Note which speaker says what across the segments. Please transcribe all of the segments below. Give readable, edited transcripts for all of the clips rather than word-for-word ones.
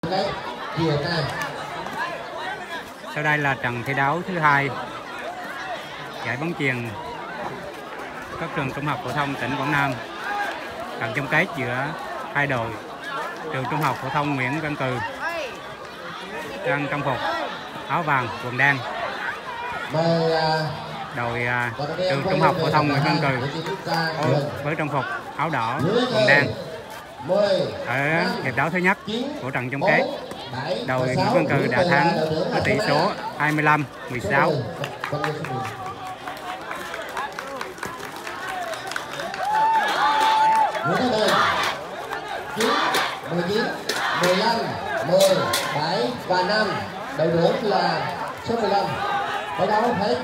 Speaker 1: Sau đây là trận thi đấu thứ hai giải bóng chuyền các trường trung học phổ thông tỉnh Quảng Nam. Trận chung kết giữa hai đội. Trường trung học phổ thông Nguyễn Văn Cừ đang trang phục áo vàng quần đen. Đội trường trung học phổ thông Nguyễn Văn Cừ với trang phục áo đỏ quần đen. Ở hiệp đấu thứ nhất của trận chung kết, đội Nguyễn Văn Cừ đã thắng với tỷ số 25-16.
Speaker 2: Nguyễn Thái Bình 19, 15, 10, 7 và 5. Đội trưởng là số 15. Đấu đấu hết.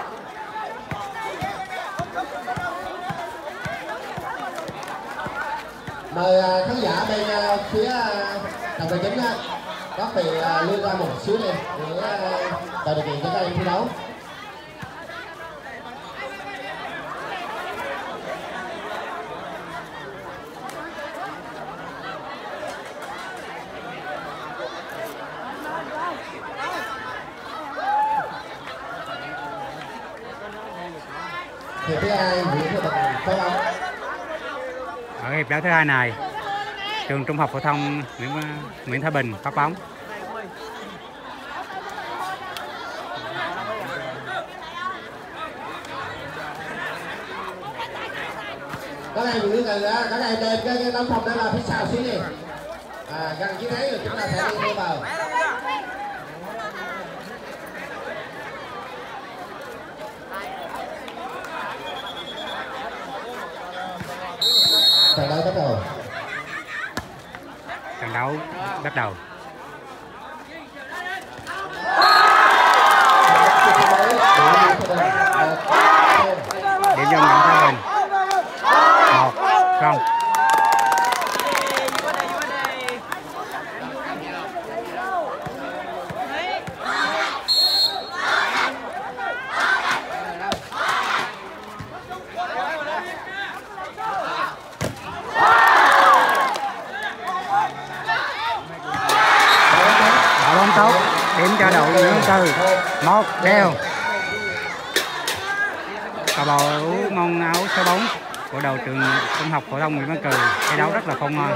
Speaker 2: Mời khán giả bên phía tập đội chính các vị lui ra một xíu đi để tạo điều kiện cho các em thi đấu. Hiệp thứ hai,
Speaker 1: ở hiệp đấu thứ hai này, trường trung học phổ thông Nguyễn Thái Bình phát bóng.
Speaker 2: Các em Nguyễn Thái Bình, các em lên cái tấm phòng đó là phía sau xíu đi. Gần dưới đấy rồi chúng ta sẽ đi vào. Trận đấu bắt đầu.
Speaker 1: Trận đấu bắt đầu. Điểm cho Nguyễn Thái Bình 1-0. Tốt, điểm cho đội Nguyễn Văn Cừ 1-0. Cầu thủ môn áo số 4 của đầu trường trung học phổ thông Nguyễn Văn Cừ thi đấu rất là khôn ngoan.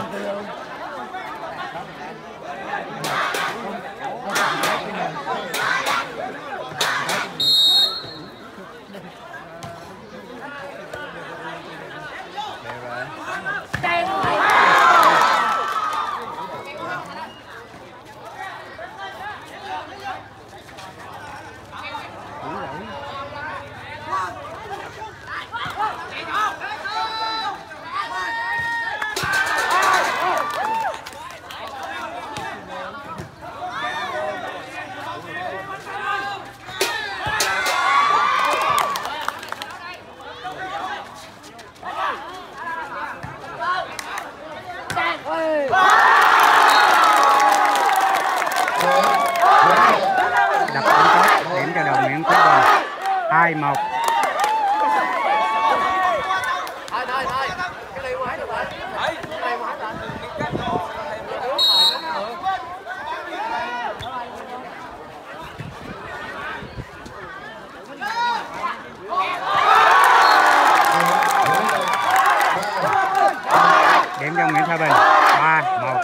Speaker 1: Đập bóng tốt, điểm cho đội Nguyễn Thái Bình 2-1. Điểm cho Nguyễn Thái Bình 3-1.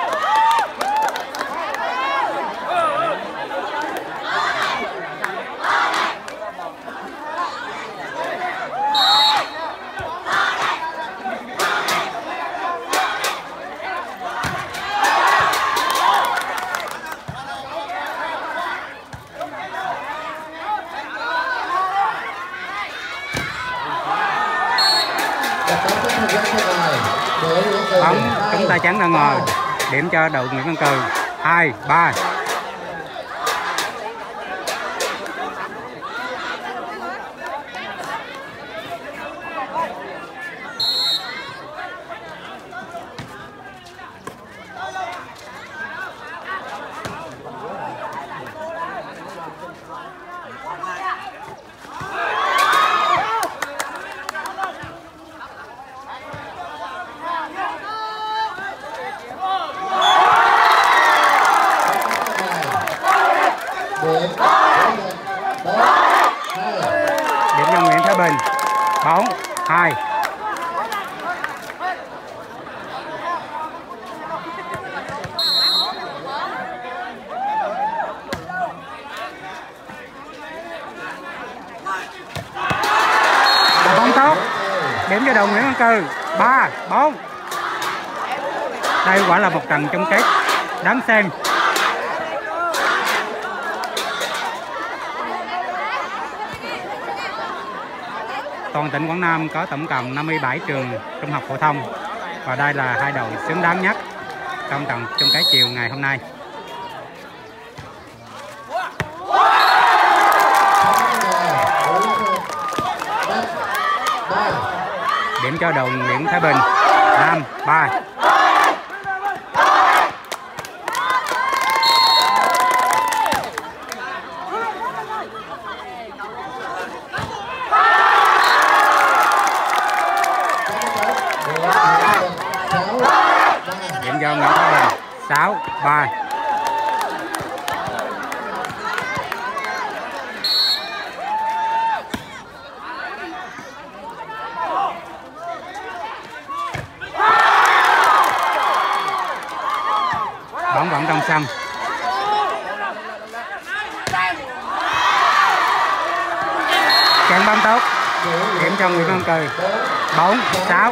Speaker 1: Bóng chúng ta chắn ra ngoài, điểm cho đội Nguyễn Văn Cừ 2-3. điểm cho đội Nguyễn Văn Cừ. 3-4. Đây quả là một trận chung kết đáng xem. Toàn tỉnh Quảng Nam có tổng cộng 57 trường trung học phổ thông và đây là hai đội xứng đáng nhất trong trận chung kết chiều ngày hôm nay. Điểm cho đội Nguyễn Thái Bình. 5-3. Điểm cho Nguyễn Thái Bình. 6-3. Bóng vẫn trong sân. Chặn bóng tốt. Điểm cho Nguyễn Văn Cừ. 4-6.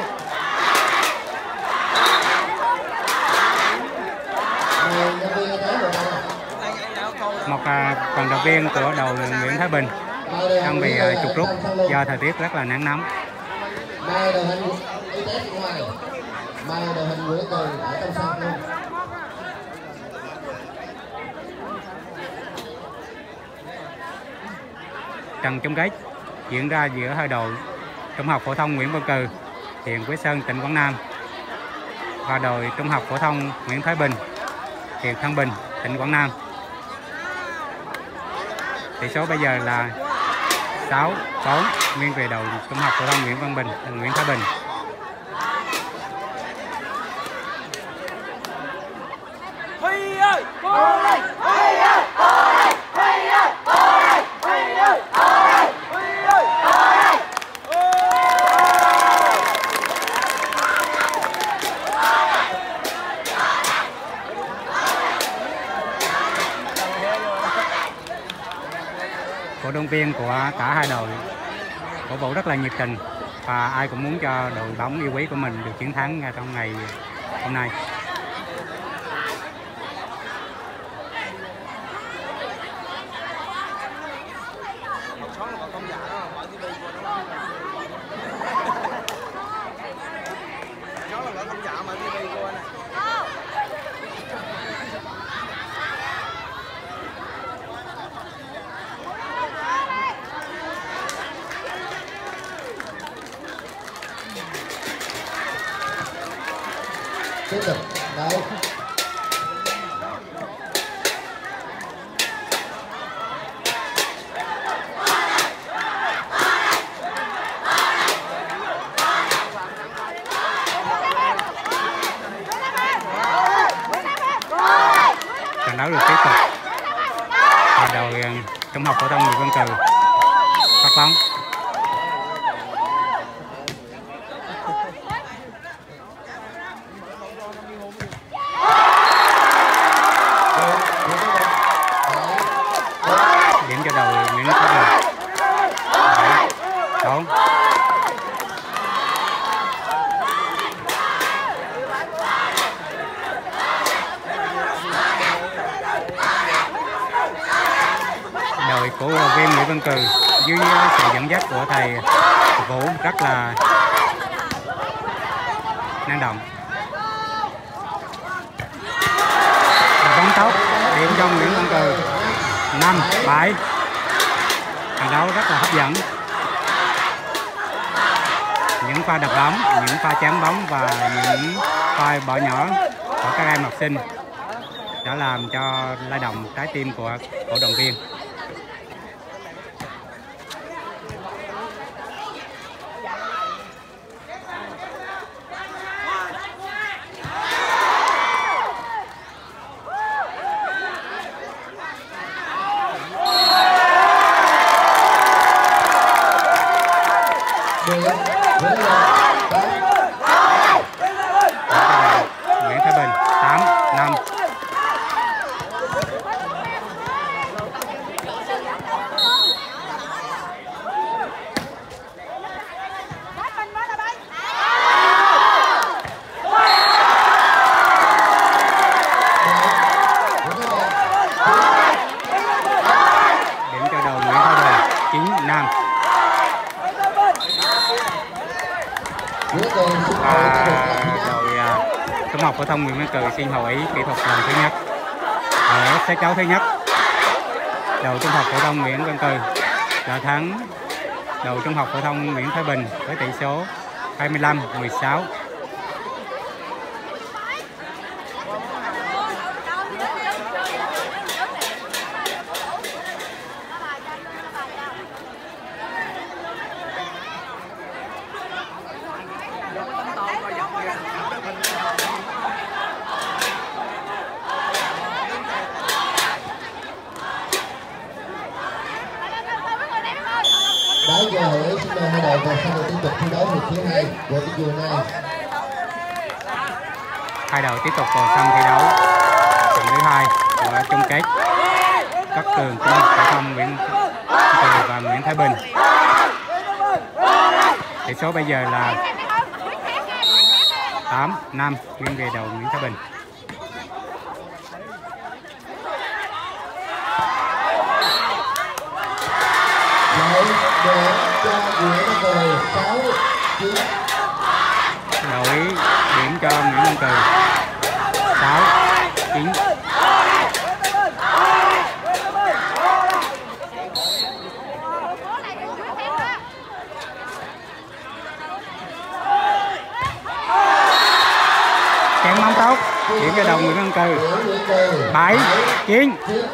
Speaker 1: Một vận động viên của đội Nguyễn Thái Bình đang bị trục rút do thời tiết rất là nắng nóng.
Speaker 2: Mai đội hình y tế ngoài. Mai đội hình Nguyễn Cừ ở trong sân luôn.
Speaker 1: Trận chung kết diễn ra giữa hai đội Trung học phổ thông Nguyễn Văn Cừ, huyện Quế Sơn, tỉnh Quảng Nam và đội Trung học phổ thông Nguyễn Thái Bình, huyện Thăng Bình, tỉnh Quảng Nam. Tỷ số bây giờ là 6-4 nghiêng về đội Trung học phổ thông Nguyễn Văn Bình, Nguyễn Thái Bình.
Speaker 3: Huy ơi, cô đây! Huy ơi, cô đây! Huy ơi, cô đây! Huy ơi, cô đây! Huy ơi, cô đây!
Speaker 1: Cổ động viên của cả hai đội cổ vũ rất là nhiệt tình và ai cũng muốn cho đội bóng yêu quý của mình được chiến thắng trong ngày hôm nay.
Speaker 2: Tiếp tục đấu.
Speaker 1: Trận đấu được tiếp tục và đội Trung học phổ thông Nguyễn Văn Cừ phát bóng. Điểm cho đội Nguyễn Thái Bình. 7-4. Đội của huấn luyện viên Nguyễn Văn Cừ dưới sự dẫn dắt của thầy Vũ rất là năng động. Bóng tốt, điểm cho Nguyễn Văn Cừ. 5-7. Trận đấu rất là hấp dẫn. Những pha đập bóng, những pha chắn bóng và những pha bỏ nhỏ của các em học sinh đã làm cho lay động trái tim của cổ động viên. Nguyễn Thái Bình 8-5. học phổ thông Nguyễn Văn Cừ xin hội ý kỹ thuật lần thứ nhất. Ở set đấu thứ nhất, đầu trung học phổ thông Nguyễn Văn Cừ đã thắng đầu trung học phổ thông Nguyễn Thái Bình với tỷ số 25-16.
Speaker 2: Đấy, giờ hội ý xin mời hai đội vào sân để tiếp tục thi đấu hiệp thứ 2 của cái chiều nay.
Speaker 1: Hai đội tiếp tục vào sân thi đấu trận thứ 2 của chung kết các trường trung học phổ thông Nguyễn Cừ và Nguyễn Thái Bình. Tỷ số bây giờ là 8-5 nghiêng về đầu Nguyễn Thái Bình. Đội điểm cho Nguyễn Văn Cừ 6-9. Chém bóng tốt, điểm cho đầu Nguyễn Văn Cừ 7-9.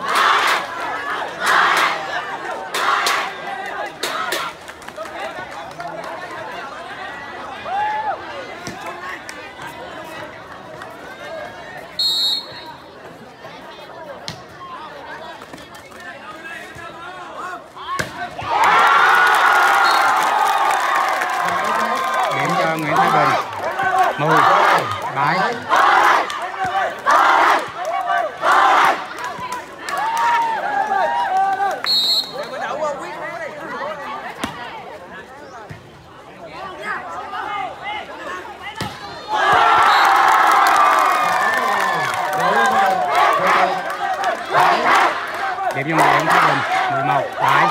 Speaker 1: Nguyễn Thái Bình 10-7. Điểm cho Nguyễn Thái Bình 11-7.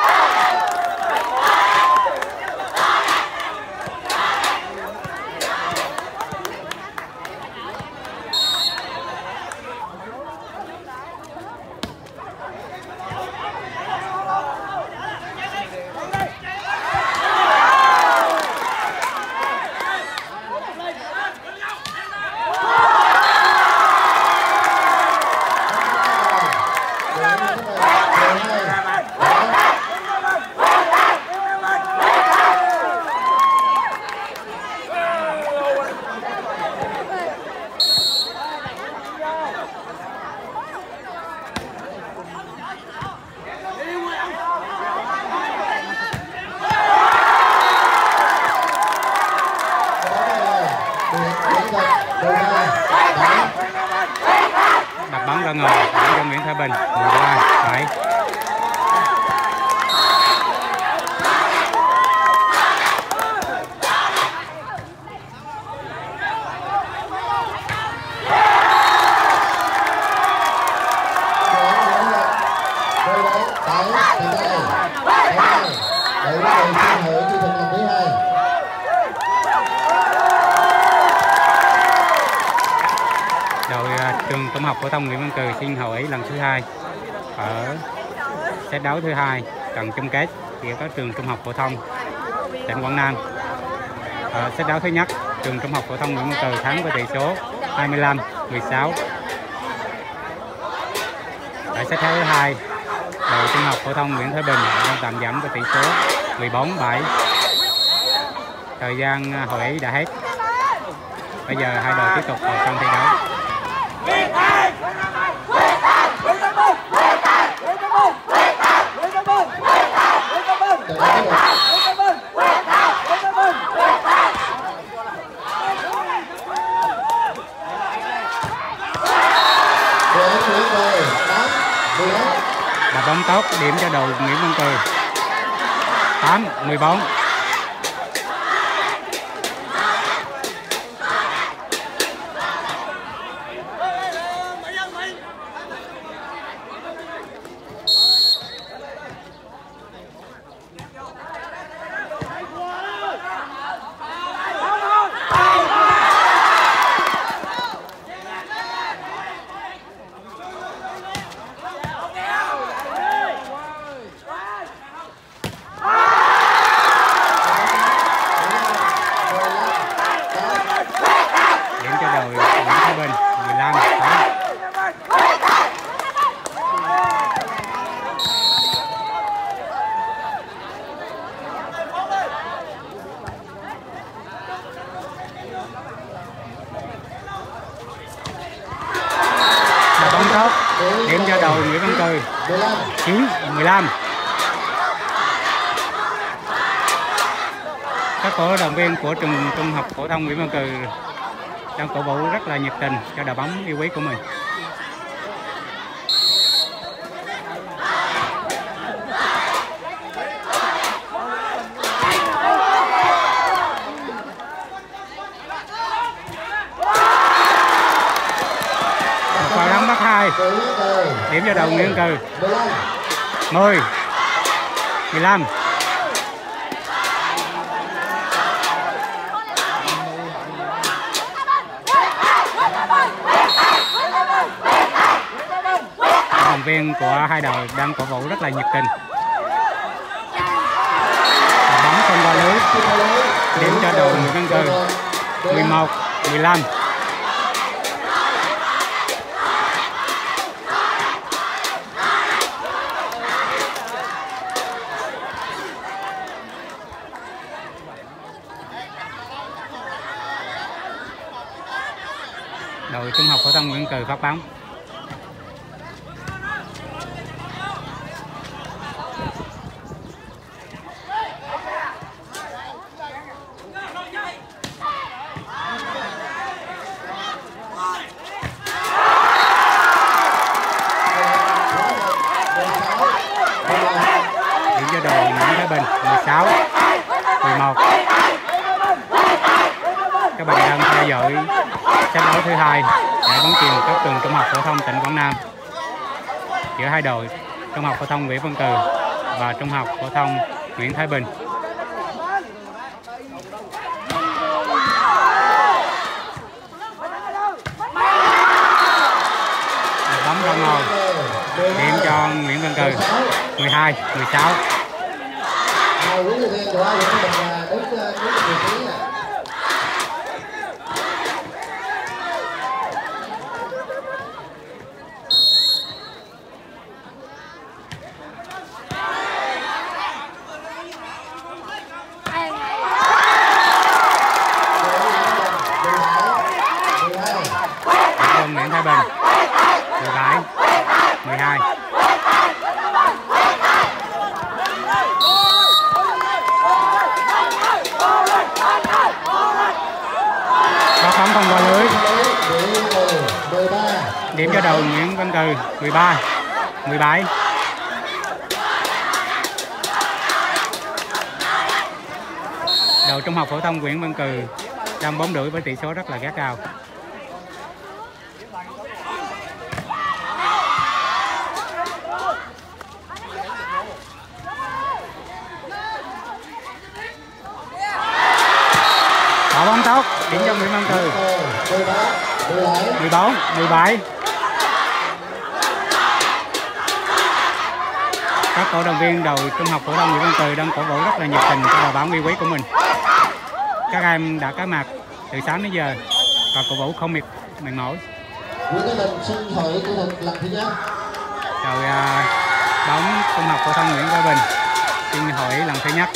Speaker 1: Đặt bóng ra ngoài cho Nguyễn Thái Bình 13-7. Đội trường trung học phổ thông Nguyễn Văn Cừ xin hội ý lần thứ 2 ở set đấu thứ 2 trận chung kết giữa các trường trung học phổ thông tỉnh Quảng Nam. Ở set đấu thứ nhất, trường trung học phổ thông Nguyễn Văn Cừ thắng với tỷ số 25-16. Ở set đấu thứ 2, đội trung học phổ thông Nguyễn Thái Bình đang tạm giảm với tỷ số 14-7. Thời gian hội ý đã hết. Bây giờ hai đội tiếp tục vào sân thi đấu. Đá bóng tốt, điểm cho đội Nguyễn Văn Cừ 8-14. tốt, điểm cho đội Nguyễn Văn Cừ 9-15. Các cổ động viên của trường Trung học phổ thông Nguyễn Văn Cừ đang cổ vũ rất là nhiệt tình cho đội bóng yêu quý của mình. Vào đăng bắt 2, điểm cho đội Nguyễn Văn Cừ 10-15. Thành viên của hai đội đang cổ vũ rất là nhiệt tình. Bóng không qua lưới, điểm cho đội Nguyễn Văn Cừ 11-15. Đội Trung học phổ thông Nguyễn Văn Cừ phát bóng. Điểm cho đội Nguyễn Thái Bình 16-11. Các bạn đang theo dõi trận đấu thứ hai giải bóng chuyền cấp trường Trung học phổ thông tỉnh Quảng Nam giữa hai đội Trung học phổ thông Nguyễn Văn Cừ và Trung học phổ thông Nguyễn Thái Bình. Bóng ra ngoài, điểm cho Nguyễn Văn Cừ 12-16. Nguyễn Thái Bình 17-12. Có bóng không qua lưới, điểm cho đội Nguyễn Văn Cừ 13-17. Đội Trung học phổ thông Nguyễn Văn Cừ đang bóng đuổi với tỷ số rất là gắt gao. Bỏ bóng tốt, điểm cho Nguyễn Văn Cừ 14-17. Các cổ động viên đội Trung học phổ thông Nguyễn Văn Cừ đang cổ vũ rất là nhiệt tình cho đội bóng yêu quý của mình. Các em đã có mặt từ sáng đến giờ và cổ vũ không mệt mỏi.
Speaker 2: Nguyễn Thái Bình xin hỏi kỹ thuật lần thứ nhất.
Speaker 1: Rồi bóng Trung học phổ thông Nguyễn Thái Bình xin hỏi lần thứ nhất.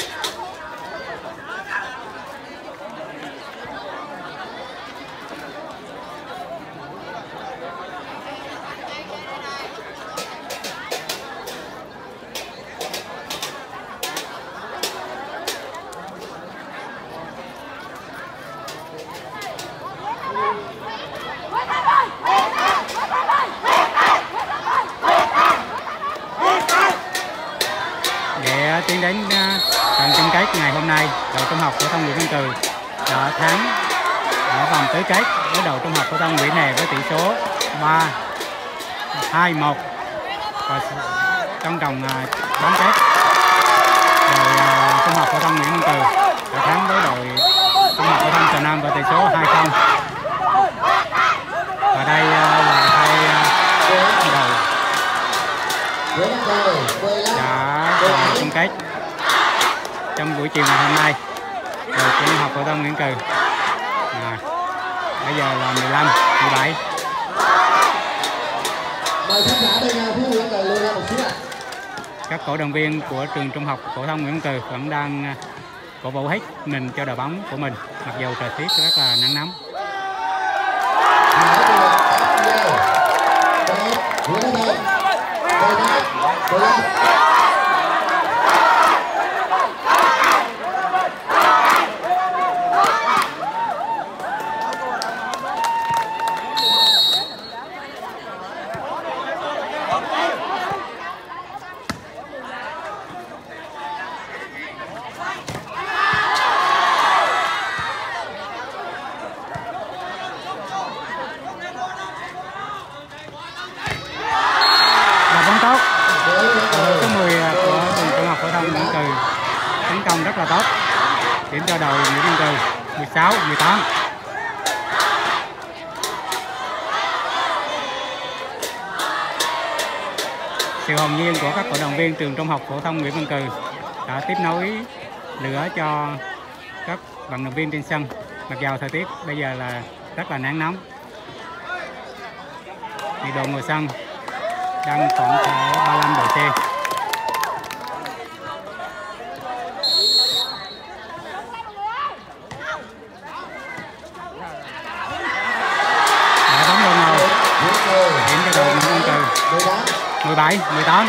Speaker 1: Để tiến đến trận chung kết ngày hôm nay, đội Trung học phổ thông Nguyễn Văn Cừ đã thắng ở vòng tứ kết với đội Trung học phổ thông Nguyễn Hè với tỷ số 3-2-1 và trong vòng bán kết đội Trung học phổ thông Nguyễn Văn Cừ đã thắng với đội Trung học phổ thông Trà Nam với tỷ số 2-0. Và đây là hai đội đã vào chung kết trong buổi chiều ngày hôm nay. Đội Trung học phổ thông Nguyễn Cừ bây giờ là 15-17. Các cổ động viên của trường Trung học phổ thông Nguyễn Cừ vẫn đang cổ vũ hết mình cho đội bóng của mình mặc dù thời tiết rất là nắng nóng. Số 10 của trường Trung học phổ thông Nguyễn Cừ tấn công rất là tốt, điểm cho đội Nguyễn Văn Cừ 16-18. Sự hồn nhiên của các cổ động viên trường Trung học phổ thông Nguyễn Văn Cừ đã tiếp nối lửa cho các vận động viên trên sân. Mặc dù thời tiết bây giờ là rất là nắng nóng, nhiệt độ ngoài sân đang khoảng 35 độ C. Đã bóng lên rồi, điểm cho đội Nguyễn Văn Cừ 17-18.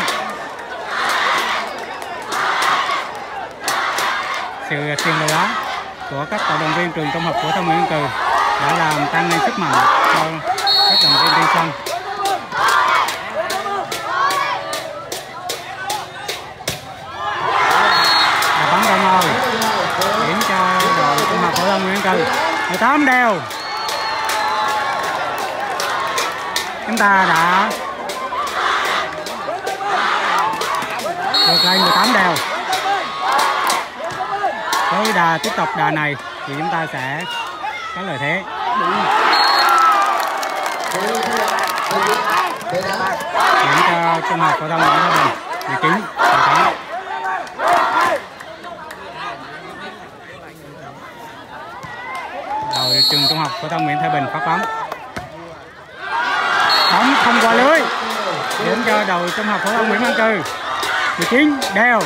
Speaker 1: Sự tiền lửa của các cổ động viên trường Trung học phổ thông Nguyễn Văn Cừ đã làm tăng lên sức mạnh cho các vận động viên trên sân. Đá bóng ra ngôi, điểm cho đội Trung học phổ thông Nguyễn Văn Cừ 18 đều. Chúng ta đã vượt lên 18 đều. Với tiếp tục đà này thì chúng ta sẽ có lợi thế. Điểm cho Trung học phổ thông Nguyễn Thái Bình 19-18. Đội trường Trung học phổ thông Nguyễn Thái Bình phát bóng. Bóng không qua lưới. Điểm cho đội Trung học phổ thông Nguyễn Văn Cừ 19 đều.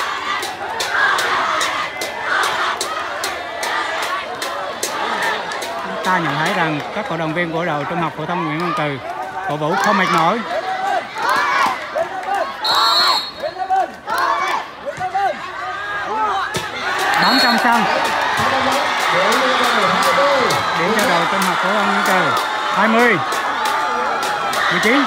Speaker 1: Ta nhận thấy rằng các cổ động viên của đội Trung học phổ thông Nguyễn Văn Cừ cổ vũ không mệt mỏi. Bóng trong sân. Điểm cho đội Trung học phổ thông Nguyễn Cừ 20-19.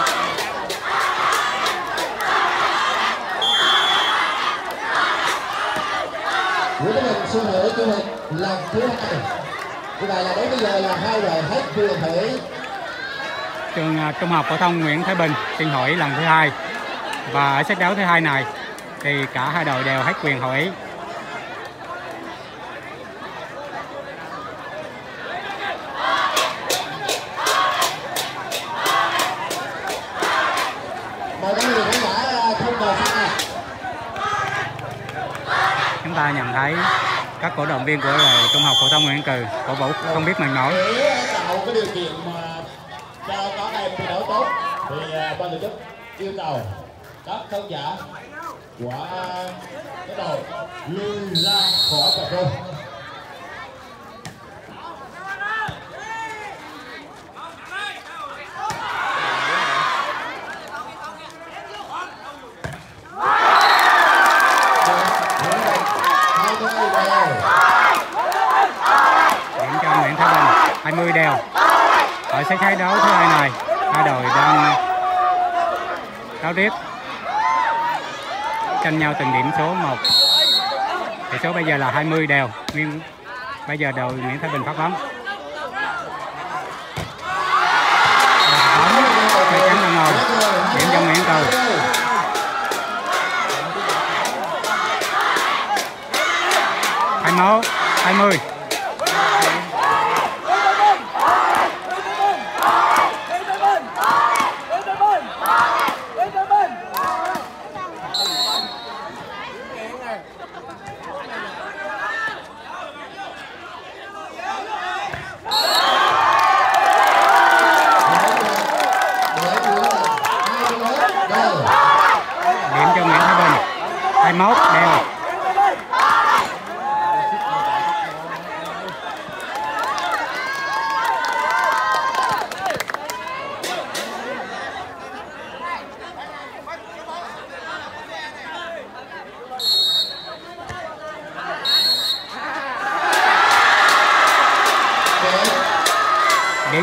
Speaker 2: Nguyễn Thái Bình xin hữu chủ tịch lần thứ 2. Như vậy là đến bây giờ là 2 đội hết quyền hủy.
Speaker 1: Trường Trung học phổ thông Nguyễn Thái Bình xin hỏi lần thứ 2. Và ở set đấu thứ 2 này thì cả hai đội đều hết quyền hỏi. Chúng ta nhận thấy các cổ động viên của đội Trung học phổ thông Nguyễn Cừ cổ vũ không biết mệt mỏi.
Speaker 2: Để tạo cái điều kiện mà cho các em thi đấu tốt thì ban tổ chức yêu cầu các khán giả của cái đội lui ra khỏi tập trung.
Speaker 1: Điểm cho Nguyễn Thái Bình 20 đều. Ở set thi đấu thứ 2 này, hai đội đang đấu tiếp, tranh nhau từng điểm số 1. Tỷ số bây giờ là 20 đều. Nhưng bây giờ đội Nguyễn Thái Bình phát bóng. Chắc chắn là ngồi. Điểm cho Nguyễn Cừ. 21-20. Điểm cho Nguyễn Thái Bình 21 đều.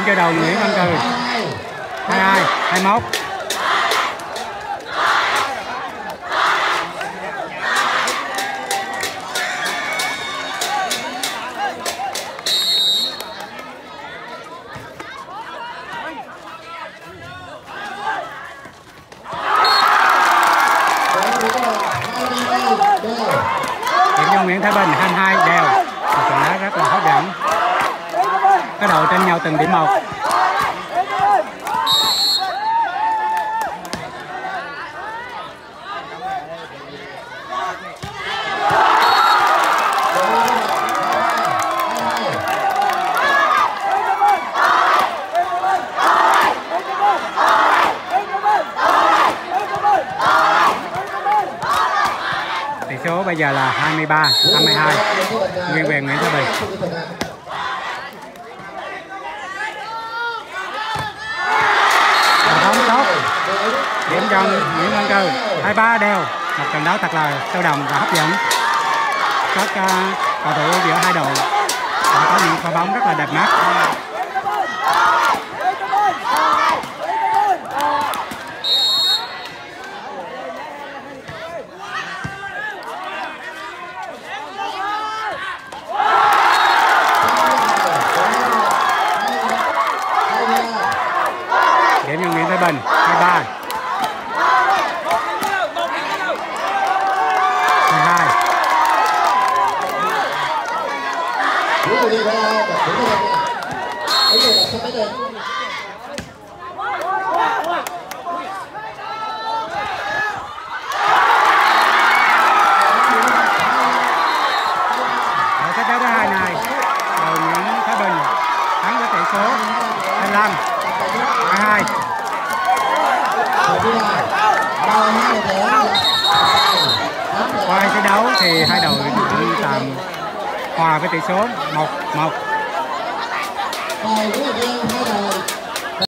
Speaker 1: điểm cho đầu Nguyễn Văn Cừ. 22, 21. Điểm cho Nguyễn Thái Bình 22 đều. Một trận đá rất là hấp dẫn. Các đội tranh nhau từng điểm một. Tỷ số bây giờ là 23-22 nghiêng về Nguyễn Thái Bình. Bóng tốt. Điểm cho Nguyễn Văn Cừ 23 đều. Một trận đấu thật là sôi động và hấp dẫn. Các cầu thủ giữa hai đội đã có những pha bóng rất là đẹp mắt. Điểm cho Nguyễn Thái Bình 23 22. Ở set đấu thứ hai này, đội Nguyễn Thái Bình thắng với tỷ số 25-22. Qua trận đấu thì hai đội tạm hòa với tỷ số 1-1.